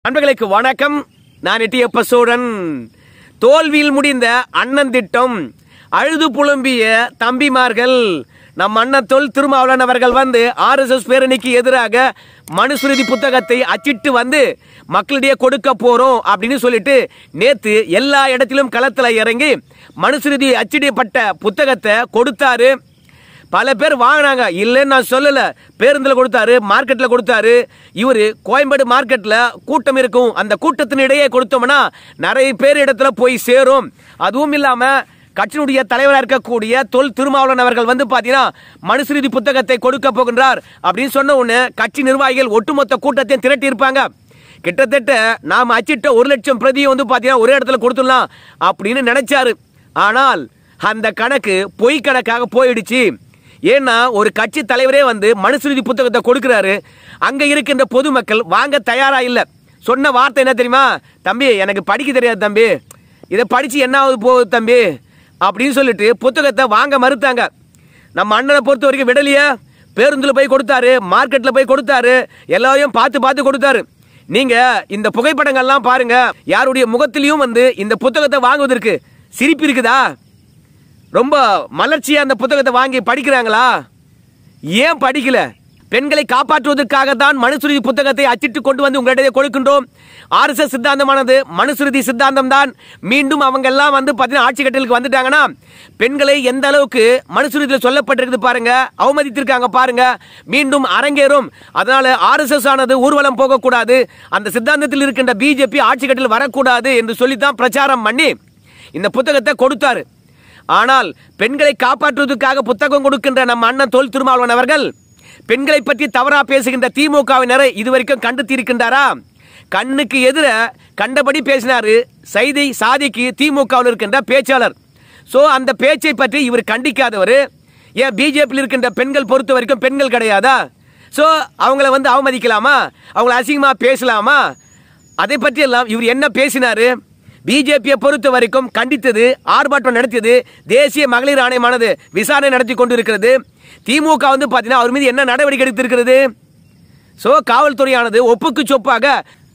நண்பர்களுக்கு வணக்கம். நான் எட்டியப்ப சோழன். தோல்வியில் முடிந்த அண்ணன் திட்டம், அழுது புலம்பிய தம்பிமார்கள். நம் அண்ணன் தொல் திருமாவளவன் அவர்கள் RSS பேரணிக்கு எதிராக மனுஸ்மிருதி புத்தகத்தை அச்சிட்டு மக்களிடையே கொடுக்க போறோம் அப்படின்னு சொல்லிட்டு நேத்து எல்லா இடத்திலும் களத்துல இறங்கி மனுஸ்மிருதி அச்சிடப்பட்ட புத்தகத்தை கொடுத்தாரு. பல பேர் வாங்கினாங்க, இல்லைன்னு நான் சொல்லல. பேருந்தில் கொடுத்தாரு, மார்க்கெட்ல கொடுத்தாரு. இவரு கோயம்பேடு மார்க்கெட்ல கூட்டம் இருக்கும், அந்த கூட்டத்தினிடையே கொடுத்தோம்னா நிறைய பேர் இடத்துல போய் சேரும். அதுவும் இல்லாம கட்சியினுடைய தலைவராக இருக்கக்கூடிய தொல் திருமாவளவன் அவர்கள் பாத்தீங்கன்னா மனுஸ்மிருதி புத்தகத்தை கொடுக்க போகின்றார் அப்படின்னு சொன்ன உடனே கட்சி நிர்வாகிகள் ஒட்டுமொத்த கூட்டத்தையும் திரட்டி இருப்பாங்க. கிட்டத்தட்ட நாம அச்சிட்ட 1 லட்சம் பிரதியை பாத்தீங்கன்னா ஒரே இடத்துல கொடுத்துடலாம் அப்படின்னு நினைச்சாரு. ஆனால் அந்த கணக்கு பொய் கணக்காக போயிடுச்சு. ஏன்னா ஒரு கட்சி தலைவரே மனுஸ்மிருதி புத்தகத்தை கொடுக்கிறாரு, அங்க இருக்கின்ற பொதுமக்கள் வாங்க தயாரா இல்ல. சொன்ன வார்த்தை என்ன தெரியுமா? தம்பி, எனக்கு படிக்க தெரியாது தம்பி, இதை படிச்சு என்ன ஆகுது போகுது தம்பி அப்படின்னு சொல்லிட்டு புத்தகத்தை வாங்க மறுத்தாங்க. நம்ம அண்ணனை பொறுத்த வரைக்கும் விடலையே, பேருந்துல போய் கொடுத்தாரு, மார்க்கெட்ல போய் கொடுத்தாரு, எல்லாரையும் பார்த்து பார்த்து கொடுத்தாரு. நீங்க இந்த புகைப்படங்கள்லாம் பாருங்க, யாருடைய முகத்திலையும் இந்த புத்தகத்தை வாங்குவதற்கு சிரிப்பு இருக்குதா? ரொம்ப மலர்ச்சியா அந்த புத்தகத்தை வாங்கி படிக்கிறாங்களா? ஏன் படிக்கல? பெண்களை காப்பாற்றுவதற்காக தான் மனுஸ்மிருதி புத்தகத்தை அச்சிட்டு கொண்டு உங்களிடையே கொடுக்கின்றோம். RSS சித்தாந்தமானது மனுஸ்மிருதி சித்தாந்தம் தான். மீண்டும் அவங்க எல்லாம் பாத்தீங்கன்னா ஆட்சி கட்டலுக்கு வந்துட்டாங்கன்னா பெண்களை எந்த அளவுக்கு மனுஸ்மிருதியில் சொல்லப்பட்டிருக்குது பாருங்க, அவமதித்திருக்காங்க பாருங்க, மீண்டும் அரங்கேறும். அதனால RSS ஆனது ஊர்வலம் போகக்கூடாது, அந்த சித்தாந்தத்தில் இருக்கின்ற BJP ஆட்சி கட்டல் வரக்கூடாது என்று சொல்லித்தான் பிரச்சாரம் பண்ணி இந்த புத்தகத்தை கொடுத்தாரு. ஆனால் பெண்களை காப்பாற்றுவதற்காக புத்தகம் கொடுக்கின்ற நம்ம அண்ணன் தொல் திருமாவளவன் அவர்கள் பெண்களை பற்றி தவறா பேசுகின்ற திமுகவினரை இதுவரைக்கும் கண்டு தீர்க்கின்றாரா? கண்ணுக்கு எதிர கண்டபடி பேசினாரு. செய்தி சாதிக்கு திமுகவில் இருக்கின்ற பேச்சாளர். சோ அந்த பேச்சை பற்றி இவர் கண்டிக்காதவர். ஏன் பிஜேபியில் இருக்கின்ற பெண்கள் பொறுத்த வரைக்கும் பெண்கள் கிடையாதா? சோ அவங்கள அவமதிக்கலாமா? அவங்கள அசிங்கமா பேசலாமா? அதை பற்றி எல்லாம் இவர் என்ன பேசினாரு? பிஜேபியை பொறுத்த வரைக்கும் கண்டித்தது, ஆர்ப்பாட்டம் நடத்தியது. தேசிய மகளிர் ஆணையமானது விசாரணை நடத்தி கொண்டிருக்கிறது. திமுக பாத்தீங்கன்னா அவர் மீது என்ன நடவடிக்கை எடுத்திருக்கிறது? சோ காவல்துறையானது ஒப்புக்கு சொப்பாக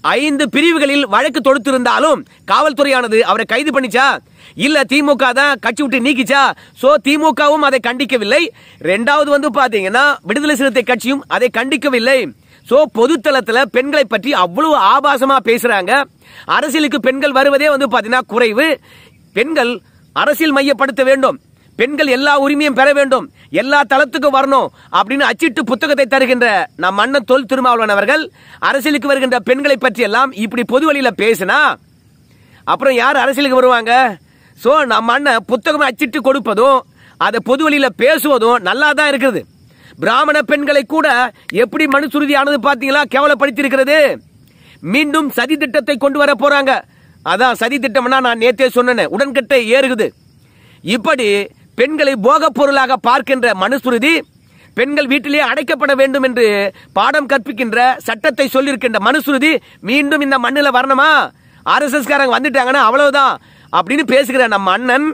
5 பிரிவுகளில் வழக்கு தொடுத்திருந்தாலும் காவல்துறையானது அவரை கைது பண்ணிச்சா? இல்ல திமுக தான் கட்சி விட்டு நீக்கிச்சா? சோ திமுகவும் அதை கண்டிக்கவில்லை. இரண்டாவது பாத்தீங்கன்னா விடுதலை சிறுத்தை கட்சியும் அதை கண்டிக்கவில்லை. சோ பொதுத்தளத்துல பெண்களை பற்றி அவ்வளவு ஆபாசமா பேசுறாங்க. அரசியலுக்கு பெண்கள் வருவதே பாத்தீங்கன்னா குறைவு. பெண்கள் அரசியல் மையப்படுத்த வேண்டும், பெண்கள் எல்லா உரிமையும் பெற வேண்டும், எல்லா தளத்துக்கும் வரணும் அப்படின்னு அச்சிட்டு புத்தகத்தை தருகின்ற நம் அண்ணன் தொல் திருமாவளவன் அவர்கள் அரசியலுக்கு வருகின்ற பெண்களை பற்றி எல்லாம் இப்படி பொது வழியில பேசினா அப்புறம் யார் அரசியலுக்கு வருவாங்க? சோ நம்ம அண்ணன் புத்தகம் அச்சிட்டு கொடுப்பதும் அதை பொது வழியில பேசுவதும் நல்லா தான் இருக்குது. பிராமண பெண்களை கூட எப்படி மனுஸ்மிருதியானது பாத்தீங்களா கேவலப்படுத்தி. மீண்டும் சதி திட்டத்தை கொண்டு வர போறாங்க. அதான் சதி திட்டம்னா நான் நேத்தே சொன்னேன், உடன்கட்டை ஏறுகுது. இப்படி பெண்களை போக பொருளாக பார்க்கின்ற மனுஸ்மிருதி, பெண்கள் வீட்டிலே அடைக்கப்பட வேண்டும் என்று பாடம் கற்பிக்கின்ற சட்டத்தை சொல்லியிருக்கின்ற மனுஸ்மிருதி மீண்டும் இந்த மண்ணில் வரணுமா? RSS காரங்க வந்துட்டாங்கன்னா அவ்வளவுதான் அப்படின்னு பேசுகிற நம்ம அண்ணன்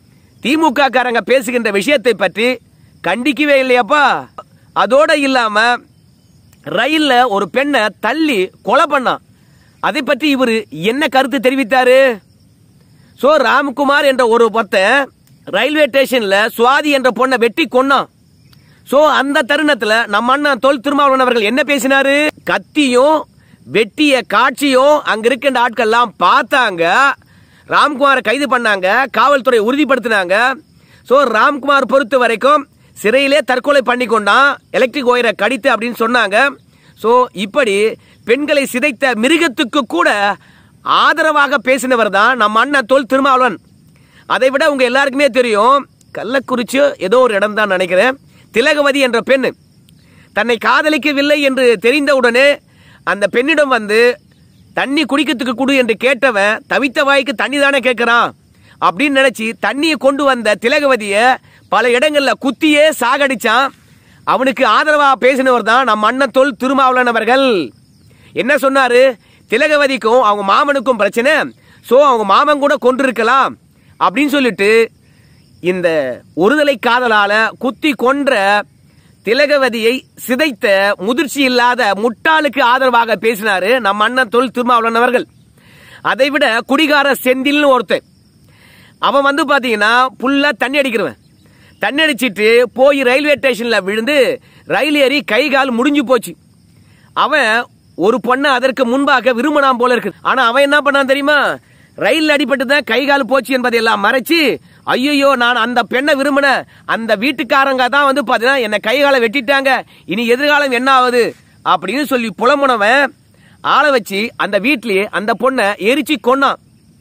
திமுக காரங்க பேசுகின்ற விஷயத்தை பற்றி கண்டிக்கவே இல்லையாப்பா. அதோட இல்லாம ரயில்ல ஒரு பெண்ணை தள்ளி கொலை பண்ணான். அதை பற்றி இவர் என்ன கருத்து தெரிவித்தாரு? சோ ராம்குமார் என்ற ஒரு ஒருத்தன் ரயில்வே ஸ்டேஷன்ல சுவாதி என்ற பொண்ணை வெட்டி கொன்னான். சோ அந்த தருணத்துல நம்ம அண்ணன் தொல் திருமாவளவன் அவர்கள் என்ன பேசினாரு? கத்தியும் வெட்டிய காட்சியும் அங்க இருக்கின்ற ஆட்கள் எல்லாம் பார்த்தாங்க. ராம்குமாரை கைது பண்ணாங்க, காவல்துறை உறுதிப்படுத்தினாங்க. சோ ராம்குமார் பொறுத்த வரைக்கும் சிறையிலே தற்கொலை பண்ணி கொண்டான், எலக்ட்ரிக் ஒயரை கடித்து அப்படின்னு சொன்னாங்க. சோ இப்படி பெண்களை சிதைத்த மிருகத்துக்கு கூட ஆதரவாக பேசினவர் தான் நம்ம அண்ணன் தொல் திருமாவளவன். அதை விட உங்க எல்லாருக்குமே தெரியும், கள்ளக்குறிச்சி ஏதோ ஒரு இடம் தான் நினைக்கிறேன், திலகவதி என்ற பெண் தன்னை காதலிக்கவில்லை என்று தெரிந்தவுடனே அந்த பெண்ணிடம் தண்ணி குடிக்கிறதுக்கு கொடு என்று கேட்டவன் தவித்த வாய்க்கு தண்ணி தானே கேட்கிறான் அப்படின்னு நினைச்சு தண்ணியை கொண்டு வந்த திலகவதிய பல இடங்கள்ல குத்தியே சாகடிச்சான். அவனுக்கு ஆதரவா பேசினவர் தான் நம்ம அண்ணன் தொல் திருமாவளவன் அவர்கள். என்ன சொன்னாரு? திலகவதிக்கும் அவங்க மாமனுக்கும் பிரச்சனை, சோ அவங்க மாமன் கூட கொண்டிருக்கலாம் அப்படின்னு சொல்லிட்டு இந்த ஒருதலை காதலால குத்தி கொன்ற திலகவதியை சிதைத்த முதிர்ச்சி இல்லாத முட்டாளுக்கு ஆதரவாக பேசினாரு நம்ம அண்ணன் தொல் திருமாவளவன் அவர்கள். அதைவிட குடிகார செந்தில்னு ஒருத்தன், அவன் வந்து பாத்தீங்கன்னா புல்லா தண்ணி அடிக்கிறவன். தண்ணி அடிச்சிட்டு போய் ரயில்வே ஸ்டேஷன்ல விழுந்து ரயில் ஏறி கை கால் முடிஞ்சு போச்சு. அவன் ஒரு பொண்ணை அதற்கு முன்பாக விரும்பினான் போல இருக்கு. ஆனா அவன் என்ன பண்ணான் தெரியுமா? ரயில் அடிபட்டு தான் கை கால் போச்சு என்பதை எல்லாம் மறைச்சு, ஐயோ நான் அந்த பெண்ணை விரும்பின, அந்த வீட்டுக்காரங்க தான் வந்து பாத்தீங்கன்னா என்ன கை காலை வெட்டிட்டாங்க, இனி எதிர்காலம் என்ன ஆகுது அப்படின்னு சொல்லி புலம்புனவன் ஆளை வச்சு அந்த வீட்டிலேயே அந்த பொண்ணை எரிச்சு கொன்னான்.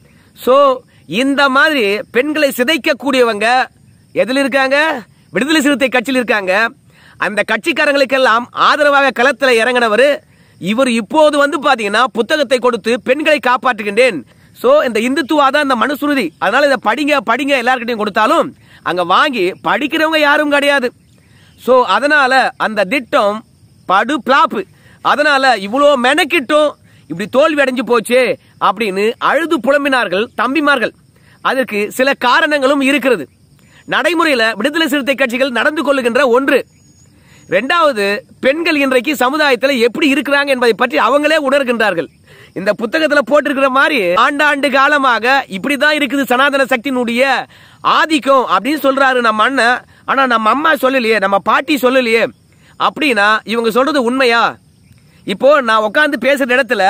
சோ இந்த மாதிரி பெண்களை சிதைக்க கூடியவங்க எதில் இருக்காங்க? விடுதலை சிறுத்தை கட்சியில் இருக்காங்க. அந்த கட்சிக்காரங்களுக்கெல்லாம் ஆதரவாக களத்தில் இறங்கினவர் இவர். இப்போது வந்து பாத்தீங்கன்னா புத்தகத்தை கொடுத்து பெண்களை காப்பாற்றுகின்றேன். சோ இந்த இந்துத்துவா தான் இந்த மனுசுருதி, அதனால இதை படிங்க படிங்க எல்லார்கிட்டையும் கொடுத்தாலும் அங்க வாங்கி படிக்கிறவங்க யாரும் கிடையாது. சோ அதனால அந்த திட்டம் படு பிளாப்பு. அதனால இவ்வளோ மெனக்கிட்டும் இப்படி தோல்வி அடைஞ்சு போச்சு அப்படின்னு அழுது புலம்பினார்கள் தம்பிமார்கள். அதற்கு சில காரணங்களும் இருக்கிறது. நடைமுறையில் விடுதலை சிறுத்தை கட்சிகள் நடந்து கொள்ளுகின்ற ஒன்று. இரண்டாவது, பெண்கள் இன்றைக்கு சமுதாயத்தில் எப்படி இருக்கிறாங்க என்பதை பற்றி அவங்களே உணர்கின்றார்கள். இந்த புத்தகத்தில் போட்டிருக்கிற மாதிரி ஆண்டாண்டு காலமாக இப்படிதான் இருக்குது சனாதன சக்தியினுடைய ஆதிக்கம் அப்படின்னு சொல்றாரு நம்ம அண்ணன். ஆனா நம்ம அம்மா சொல்லலையே, நம்ம பாட்டி சொல்லலையே. அப்படின்னா இவங்க சொல்றது உண்மையா? இப்போ நான் உட்காந்து பேசுற இடத்துல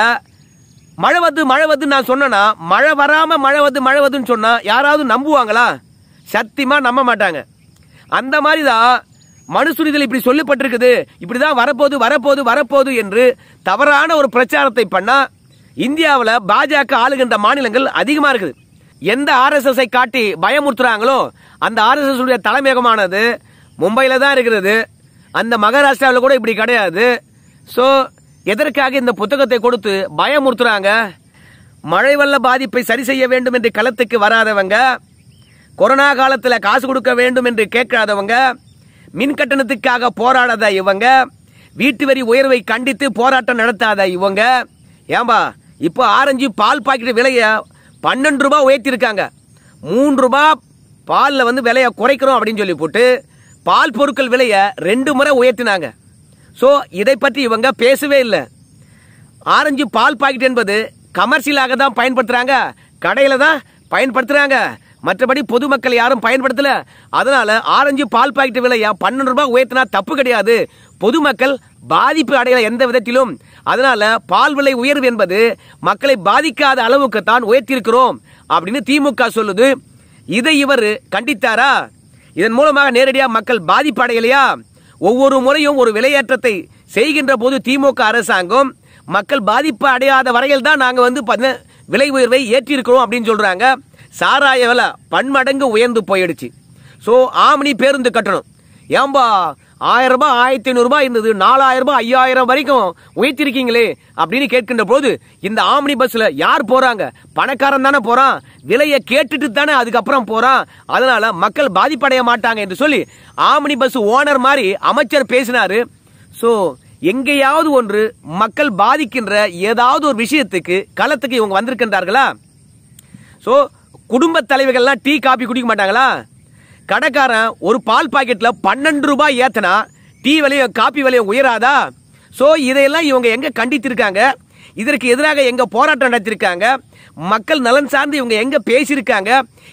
மழை வந்து நான் சொன்னா, மழை வராம மழை வந்துன்னு சொன்னா யாராவது நம்புவாங்களா? சத்தியமா நம்ப மாட்டாங்க. அந்த மாதிரிதான் மனுசுரிதல் இப்படி சொல்லப்பட்டிருக்குது, இப்படிதான் வரப்போது என்று தவறான ஒரு பிரச்சாரத்தை பண்ணா இந்தியாவில் பாஜக ஆளுகின்ற மாநிலங்கள் அதிகமா இருக்குது. எந்த RSS காட்டி பயமுறுத்துறாங்களோ அந்த RSS உடைய தலைமையகமானது மும்பையில தான் இருக்கிறது. அந்த மகாராஷ்டிராவில் கூட இப்படி கிடையாது. சோ எதற்காக இந்த புத்தகத்தை கொடுத்து பயமுறுத்துறாங்க? மழை வெள்ள பாதிப்பை சரி செய்ய வேண்டும் என்று களத்துக்கு வராதவங்க, கொரோனா காலத்தில் காசு கொடுக்க வேண்டும் என்று கேட்காதவங்க, மின் கட்டணத்துக்காக போராடாத இவங்க, வீட்டு வரி உயர்வை கண்டித்து போராட்டம் நடத்தாத இவங்க. ஏன்பா இப்போ ஆரஞ்சு பால் பாக்கெட் விலைய 12 ரூபாய் உயர்த்திருக்காங்க. 3 ரூபாய் பால்ல வந்து விலையை குறைக்கிறோம் அப்படின்னு சொல்லி போட்டு பால் பொருட்கள் விலைய 2 முறை உயர்த்தினாங்க. சோ இதை பற்றி இவங்க பேசவே இல்லை. ஆரஞ்சு பால் பாக்கெட் என்பது கமர்ஷியலாக தான் பயன்படுத்துறாங்க, கடையில தான் பயன்படுத்துறாங்க, மற்றபடி பொதுமக்கள் யாரும் பயன்படுத்தல. அதனால ஆரஞ்சு பால் பாக்கெட் விலையா 12 ரூபாய் உயர்த்தினா தப்பு கிடையாது, பொதுமக்கள் பாதிப்பு அடையல எந்த விதத்திலும். அதனால பால் விலை உயர்வு என்பது மக்களை பாதிக்காத அளவுக்கு தான் உயர்த்தியிருக்கிறோம் அப்படின்னு திமுக சொல்லுது. இதை இவர் கண்டித்தாரா? இதன் மூலமாக நேரடியாக மக்கள் பாதிப்பு அடையலையா? ஒவ்வொரு முறையும் ஒரு விலையேற்றத்தை செய்கின்ற போது திமுக அரசாங்கம் மக்கள் பாதிப்பு அடையாத வரையில் தான் நாங்க வந்து விலை உயர்வை ஏற்றி இருக்கிறோம் அப்படின்னு சொல்றாங்க. சாராய விலை பன்மடங்கு உயர்ந்து போயிடுச்சு. சோ ஆம்னி பேருந்து கட்டணம் ஏம்பா 1000 ரூபாய் 1500 ரூபாய் இருந்தது, 4000 ரூபாய் 5000 வரைக்கும் உயர்த்திருக்கீங்களே அப்படின்னு கேட்கின்ற போது இந்த ஆம்னி பஸ்ல யார் போறாங்க? பணக்காரன் தானே போறான், விலையை கேட்டுட்டு தானே அதுக்கப்புறம் போறான். அதனால மக்கள் பாதிப்படைய மாட்டாங்க என்று சொல்லி ஆம்னி பஸ் ஓனர் மாதிரி அமைச்சர் பேசினாரு. சோ எங்கேயாவது ஒன்று மக்கள் பாதிக்கின்ற ஏதாவது ஒரு விஷயத்துக்கு களத்துக்கு இவங்க வந்திருக்கின்றார்களா? சோ குடும்ப தலைவர்கள்லாம் டீ காபி குடிக்க மாட்டாங்களா? கடைக்காரன் ஒரு பால் பாக்கெட்ல 12 ரூபாய் ஏத்தனா டீ விலையும் காபி விலையும் உயராதா? சோ இதையெல்லாம் இவங்க எங்க கண்டித்திருக்காங்க? இதற்கு எதிராக எங்க போராட்டம் நடத்திருக்காங்க? மக்கள் நலன் சார்ந்து இவங்க எங்க பேசியிருக்காங்க?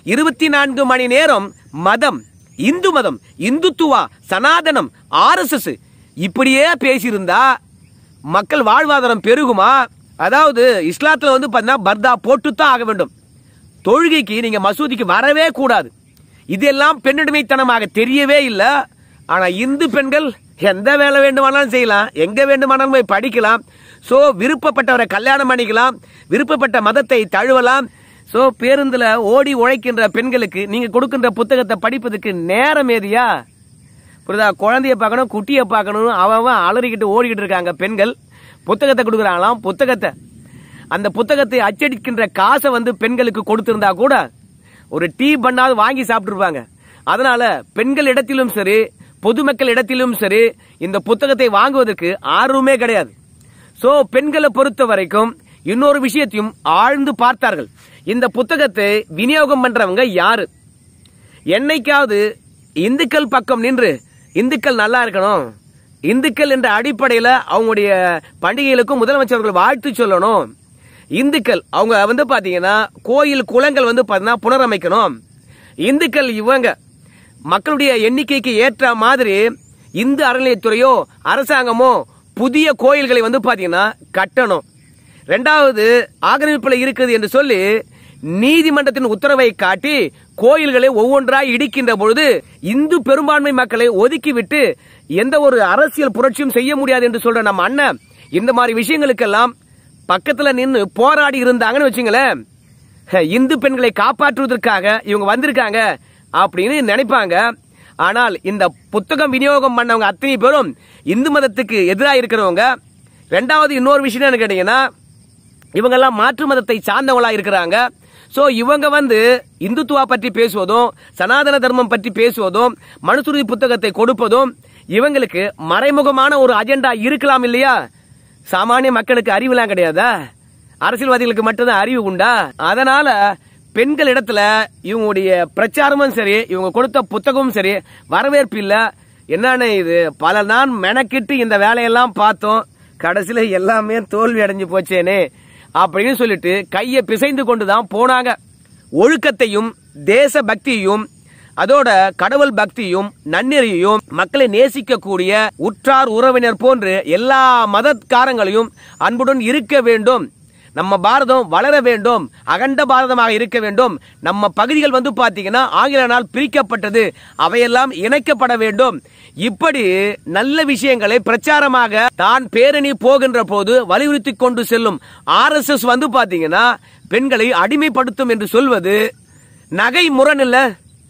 24 மணி நேரம் மதம், இந்து மதம், இந்துத்துவா, சனாதனம், RSS இப்படியே பேசியிருந்தா மக்கள் வாழ்வாதாரம் பெருகுமா? அதாவது இஸ்லாத்துல வந்து பார்த்தீங்கன்னா பர்தா போட்டுத்தான் ஆக வேண்டும், தொழுகைக்கு நீங்க மசூதிக்கு வரவே கூடாது. இதெல்லாம் பெண்ணடிமைத்தனமாக தெரியவே இல்லை. ஆனா இந்து பெண்கள் எந்த வேலை வேண்டுமானாலும் செய்யலாம், எங்க வேண்டுமானாலும் போய் படிக்கலாம். சோ விருப்பப்பட்டவரை கல்யாணம் பண்ணிக்கலாம், விருப்பப்பட்ட மதத்தை தழுவலாம். சோ பேருந்துல ஓடி உழைக்கின்ற பெண்களுக்கு நீங்க கொடுக்கின்ற புத்தகத்தை படிப்பதற்கு நேரம் ஏதியா? புரியுதா? குழந்தைய பார்க்கணும், குட்டியை பார்க்கணும், அவன் அலறிக்கிட்டு ஓடிக்கிட்டு இருக்காங்க பெண்கள். புத்தகத்தை கொடுக்குறாங்களாம். புத்தகத்தை, அந்த புத்தகத்தை அச்சடிக்கின்ற காசை வந்து பெண்களுக்கு கொடுத்திருந்தா கூட ஒரு டீ பண்ணாவது வாங்கி சாப்பிட்டுருப்பாங்க. அதனால பெண்கள் இடத்திலும் சரி, பொதுமக்கள் இடத்திலும் சரி இந்த புத்தகத்தை வாங்குவதற்கு ஆர்வமே கிடையாது. சோ பெண்களை பொறுத்த வரைக்கும் இன்னொரு விஷயத்தையும் ஆழ்ந்து பார்த்தார்கள். இந்த புத்தகத்தை விநியோகம் பண்றவங்க யாரு? என்னைக்காவது இந்துக்கள் பக்கம் நின்று இந்துக்கள் நல்லா இருக்கணும், இந்துக்கள் என்ற அடிப்படையில் அவங்களுடைய பண்டிகைகளுக்கும் முதலமைச்சர்கள் வாழ்த்து சொல்லணும். இந்துக்கள் அவங்க பாத்தீங்கன்னா கோயில் குளங்கள் பாத்தீங்கன்னா புனரமைக்கணும். இந்துக்கள் இவங்க மக்களுடைய எண்ணிக்கைக்கு ஏற்ற மாதிரி இந்து அறநிலையத்துறையோ அரசாங்கமோ புதிய கோயில்களை பாத்தீங்கன்னா கட்டணும். ரெண்டாவது, ஆக்கிரமிப்பில் இருக்குது என்று சொல்லி நீதிமன்றத்தின் உத்தரவை காட்டி கோயில்களை ஒவ்வொன்றாய் இடிக்கின்ற பொழுது இந்து பெரும்பான்மை மக்களை ஒதுக்கிவிட்டு எந்த ஒரு அரசியல் புரட்சியும் செய்ய முடியாது என்று சொல்ற நம்ம அண்ணன் இந்த மாதிரி விஷயங்களுக்கெல்லாம் பக்கத்துல நின்று போராடி இருந்தாங்கன்னு வச்சுங்களேன், இந்து பெண்களை காப்பாற்றுவதற்காக இவங்க வந்திருக்காங்க அப்படின்னு நினைப்பாங்க. ஆனால் இந்த புத்தகம் விநியோகம் பண்ணவங்க அத்தனை பேரும் இந்து மதத்துக்கு எதிராக இருக்கிறவங்க. ரெண்டாவது இன்னொரு விஷயம் என்ன கேட்டீங்கன்னா, இவங்கெல்லாம் மாற்று மதத்தை சார்ந்தவங்களா இருக்கிறாங்க. சோ இவங்க இந்துத்துவா பற்றி பேசுவதும் சனாதன தர்மம் பற்றி பேசுவதும் மனுசுருதி புத்தகத்தை கொடுப்பதும் இவங்களுக்கு மறைமுகமான ஒரு அஜெண்டா இருக்கலாம் இல்லையா? சாமானிய மக்களுக்கு அறிவுலாம் கிடையாதா? அரசியல்வாதிகளுக்கு மட்டும்தான் அறிவு உண்டா? அதனால பெண்கள் இடத்துல இவங்களுடைய பிரச்சாரமும் சரி, இவங்க கொடுத்த புத்தகமும் சரி வரவேற்பு இல்ல. என்னன்னு இது பல நாள் மெனக்கிட்டு இந்த வேலையெல்லாம் பார்த்தோம், கடைசியில எல்லாமே தோல்வி அடைஞ்சு போச்சேனே அப்படின்னு சொல்லிட்டு கையை பிசைந்து கொண்டுதான் போனாங்க. ஒழுக்கத்தையும் தேச பக்தியையும் அதோட கடவுள் பக்தியும் நன்னெறியையும் மக்களை நேசிக்கக்கூடிய உற்றார் உறவினர் போன்று எல்லா மதக்காரங்களையும் அன்புடன் இருக்க வேண்டும். நம்ம பாரதம் வளர வேண்டும், அகண்ட பாரதமாக இருக்க வேண்டும். நம்ம பகுதிகள் பாத்தீங்கன்னா ஆங்கிலேயரால் பிரிக்கப்பட்டது, அவையெல்லாம் இணைக்கப்பட வேண்டும். இப்படி நல்ல விஷயங்களை பிரச்சாரமாக தான் பேரணி போகின்ற போது வலியுறுத்தி கொண்டு செல்லும் RSS பாத்தீங்கன்னா பெண்களை அடிமைப்படுத்தும் என்று சொல்வது நகை முரண் இல்ல?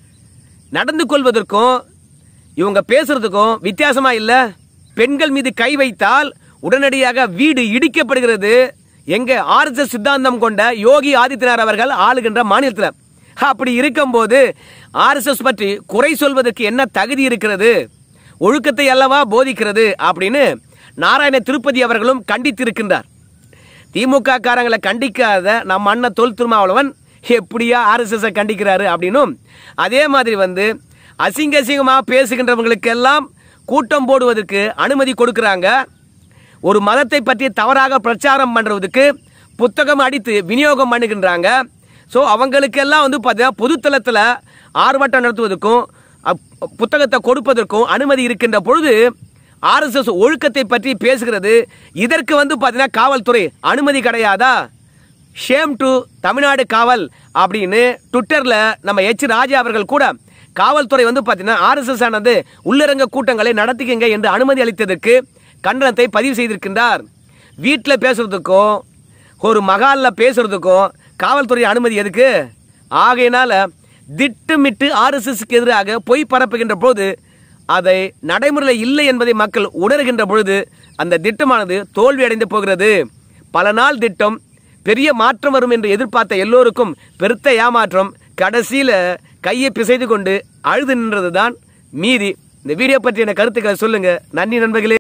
நடந்து கொள்வதற்கும் இவங்க பேசுறதுக்கும் வித்தியாசமா இல்ல? பெண்கள் மீது கை வைத்தால் உடனடியாக வீடு இடிக்கப்படுகிறது. எங்க RSS சித்தாந்தம் கொண்ட யோகி ஆதித்யநாத் அவர்கள் ஆளுகின்ற மாநிலத்தில். அப்படி இருக்கும் போது RSS பற்றி குறை சொல்வதற்கு என்ன தகுதி இருக்கிறது? ஒழுக்கத்தை அல்லவா போதிக்கிறது அப்படின்னு நாராயண திருப்பதி அவர்களும் கண்டித்திருக்கின்றார். திமுக காரங்களை கண்டிக்காத நம்ம அண்ணன் தொல் திருமாவளவன் எப்படியா RSS கண்டிக்கிறாரு அப்படின்னும், அதே மாதிரி அசிங்க அசிங்கமா பேசுகின்றவங்களுக்கெல்லாம் கூட்டம் போடுவதற்கு அனுமதி கொடுக்கிறாங்க. ஒரு மதத்தை பற்றி தவறாக பிரச்சாரம் பண்றதுக்கு புத்தகம் அடித்து விநியோகம் பண்ணுகின்றாங்க. சோ அவங்களுக்கெல்லாம் பாத்தீங்கன்னா பொதுத்தளத்துல ஆர்ப்பாட்டம் நடத்துவதற்கும் புத்தகத்தை கொடுப்பதற்கும் அனுமதி இருக்கின்ற பொழுது RSS ஒழுக்கத்தை பற்றி பேசுகிறது. இதற்கு பாத்தீங்கன்னா காவல்துறை அனுமதி கிடையாதா? ஷேம் டு தமிழ்நாடு காவல் அப்படின்னு ட்விட்டர்ல நம்ம ராஜா அவர்கள் கூட காவல்துறை பாத்தீங்கன்னா RSS ஆனது உள்ளரங்க கூட்டங்களை நடத்திக்கங்க என்று அனுமதி அளித்ததற்கு கண்டனத்தை பதிவு செய்திருக்கின்றார். வீட்டில் பேசுறதுக்கும் ஒரு மகால்ல பேசுறதுக்கும் காவல்துறை அனுமதி எதுக்கு? ஆகையினால திட்டமிட்டு RSSக்கு எதிராக பொய் பரப்புகின்ற போது அதை நடைமுறையில் இல்லை என்பதை மக்கள் உணர்கின்ற பொழுது அந்த திட்டமானது தோல்வி அடைந்து போகிறது. பல நாள் திட்டம் பெரிய மாற்றம் வரும் என்று எதிர்பார்த்த எல்லோருக்கும் பெருத்த ஏமாற்றம். கடைசியில கையை பிசைது கொண்டு அழுது நின்றதுதான் மீதி. இந்த வீடியோ பற்றிய கருத்துக்களை சொல்லுங்க. நன்றி நண்பர்களே.